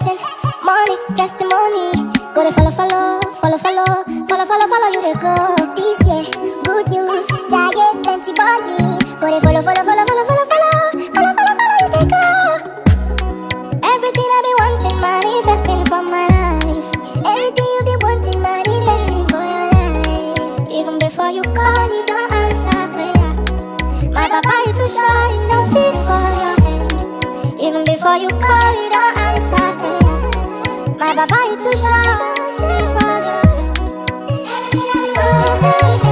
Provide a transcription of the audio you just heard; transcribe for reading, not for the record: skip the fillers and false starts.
blessing, money, testimony. Go to follow, follow, follow, follow, follow, follow, follow you they go. This year, good news, giant plenty money. Go to follow, follow, follow, follow, follow, follow, follow, follow, follow you they go. Everything I be wanting, manifesting for my life. Everything you be wanting, manifesting for your life. Even before you call, you don't answer prayer. My papa you too shy, you don't fit for your hand. Even before you call, you don't answer prayer. My papa you too shy, you don't fit for your hand. Everything I be wanting,